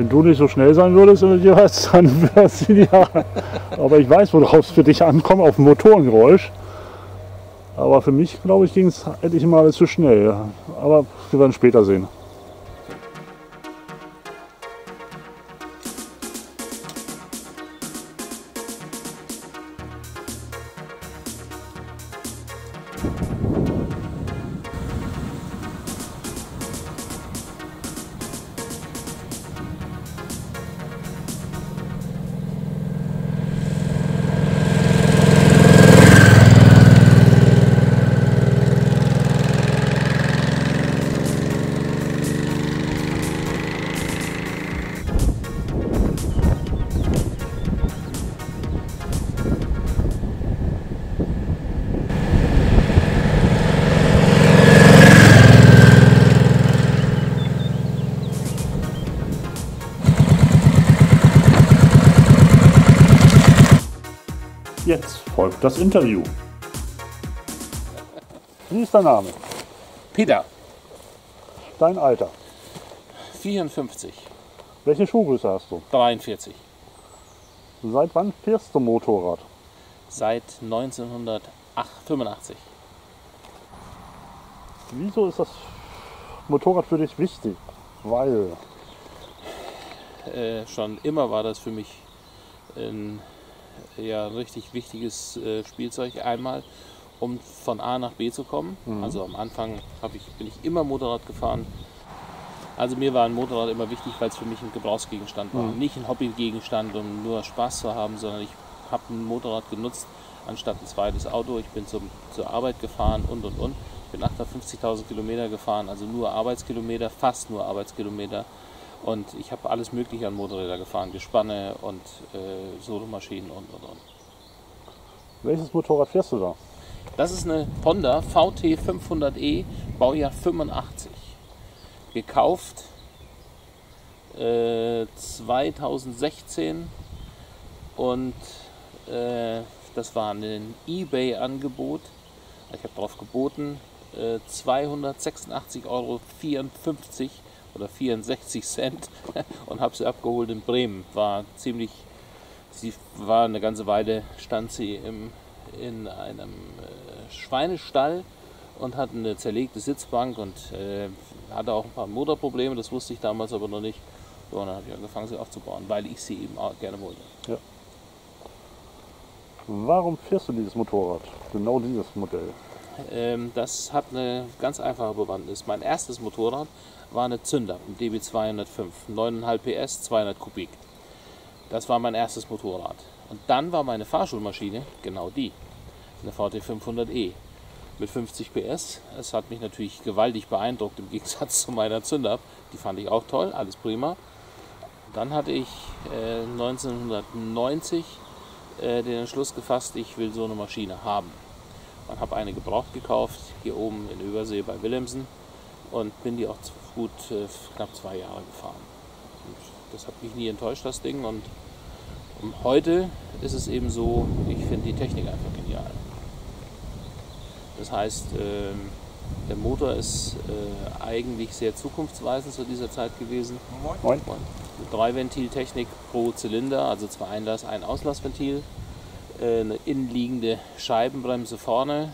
Wenn du nicht so schnell sein würdest jeweils, dann wäre es ideal. Aber ich weiß, worauf es für dich ankommt, auf ein Motorengeräusch. Aber für mich, glaube ich, ging es endlich mal alles zu schnell. Aber wir werden später sehen. Jetzt folgt das Interview. Wie ist dein Name? Peter, Dein Alter? 54, Welche Schuhgröße hast du? 43, Seit wann fährst du Motorrad? seit 1985. Wieso ist das Motorrad für dich wichtig? Weil Schon immer war das für mich ein richtig wichtiges Spielzeug. Einmal, um von A nach B zu kommen. Also am Anfang bin ich immer Motorrad gefahren. Also mir war ein Motorrad immer wichtig, weil es für mich ein Gebrauchsgegenstand war. Nicht ein Hobbygegenstand, um nur Spaß zu haben, sondern ich habe ein Motorrad genutzt anstatt ein zweites Auto. Ich bin zur Arbeit gefahren und. Ich bin 850.000 Kilometer gefahren, also nur Arbeitskilometer, fast nur Arbeitskilometer. Und ich habe alles Mögliche an Motorrädern gefahren, Gespanne und Solomaschinen und. welches Motorrad fährst du da? Das ist eine Honda VT 500e, Baujahr 85. Gekauft 2016 und das war ein eBay-Angebot. Ich habe darauf geboten 286,54 € oder 64 Cent und habe sie abgeholt in Bremen. Sie war eine ganze Weile, stand sie in einem Schweinestall und hatte eine zerlegte Sitzbank und hatte auch ein paar Motorprobleme, das wusste ich damals aber noch nicht. So, und dann habe ich angefangen, sie aufzubauen, weil ich sie eben auch gerne wollte. Ja. Warum fährst du dieses Motorrad? Genau dieses Modell. Das hat eine ganz einfache Bewandtnis. Mein erstes Motorrad war eine Zünder, ein DB 205, 9,5 PS, 200 Kubik. Das war mein erstes Motorrad. Und dann war meine Fahrschulmaschine genau die, eine VT 500e mit 50 PS. Es hat mich natürlich gewaltig beeindruckt im Gegensatz zu meiner Zünder. Die fand ich auch toll, alles prima. Dann hatte ich 1990 den Entschluss gefasst, ich will so eine Maschine haben. Und habe eine gebraucht gekauft, hier oben in Übersee bei Willemsen und bin die auch gut knapp 2 Jahre gefahren. Und das hat mich nie enttäuscht, das Ding. Und heute ist es eben so, ich finde die Technik einfach genial. Das heißt, der Motor ist eigentlich sehr zukunftsweisend zu dieser Zeit gewesen. Moin. Mit 3-Ventil-Technik pro Zylinder, also 2 Einlass-, ein Auslassventil. Eine innenliegende Scheibenbremse vorne,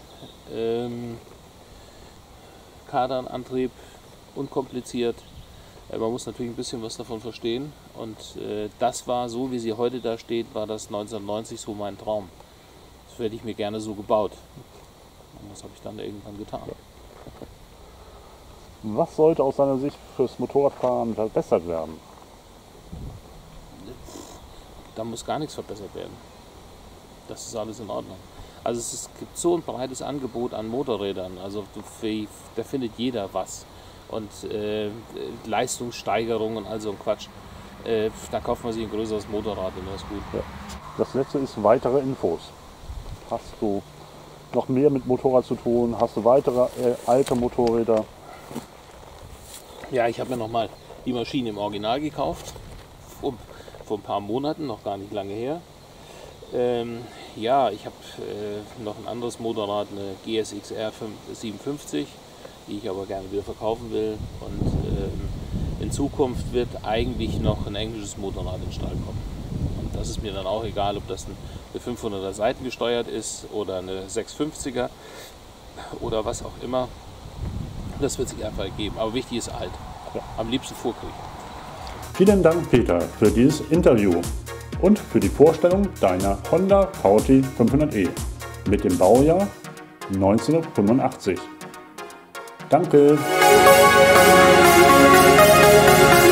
Kardanantrieb, unkompliziert. Man muss natürlich ein bisschen was davon verstehen und das war so, wie sie heute da steht, war das 1990 so mein Traum. Das hätte ich mir gerne so gebaut. Und das habe ich dann irgendwann getan. Was sollte aus deiner Sicht fürs Motorradfahren verbessert werden? Da muss gar nichts verbessert werden. Das ist alles in Ordnung. Also es gibt so ein breites Angebot an Motorrädern, also da findet jeder was. Und Leistungssteigerung und all so ein Quatsch. Da kauft man sich ein größeres Motorrad und das ist gut. Ja. Das letzte ist weitere Infos. Hast du noch mehr mit Motorrad zu tun? Hast du weitere alte Motorräder? Ja, ich habe mir nochmal die Maschine im Original gekauft. Vor ein paar Monaten, noch gar nicht lange her. Ja, ich habe noch ein anderes Motorrad, eine GSX-R 750, die ich aber gerne wieder verkaufen will. Und in Zukunft wird eigentlich noch ein englisches Motorrad in den Stall kommen. Und das ist mir dann auch egal, ob das eine 500er Seiten gesteuert ist oder eine 650er oder was auch immer. Das wird sich einfach ergeben. Aber wichtig ist alt. Ja. Am liebsten Vorkrieg. Vielen Dank, Peter, für dieses Interview und für die Vorstellung deiner Honda VT 500e mit dem Baujahr 1985. Danke!